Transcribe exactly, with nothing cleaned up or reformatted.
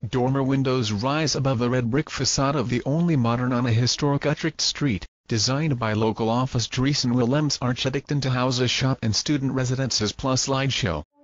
Dormer windows rise above the red brick facade of the only modern on a historic Utrecht street, designed by local office Dreessen Willemse Architecten to house a shop and student residences plus slideshow.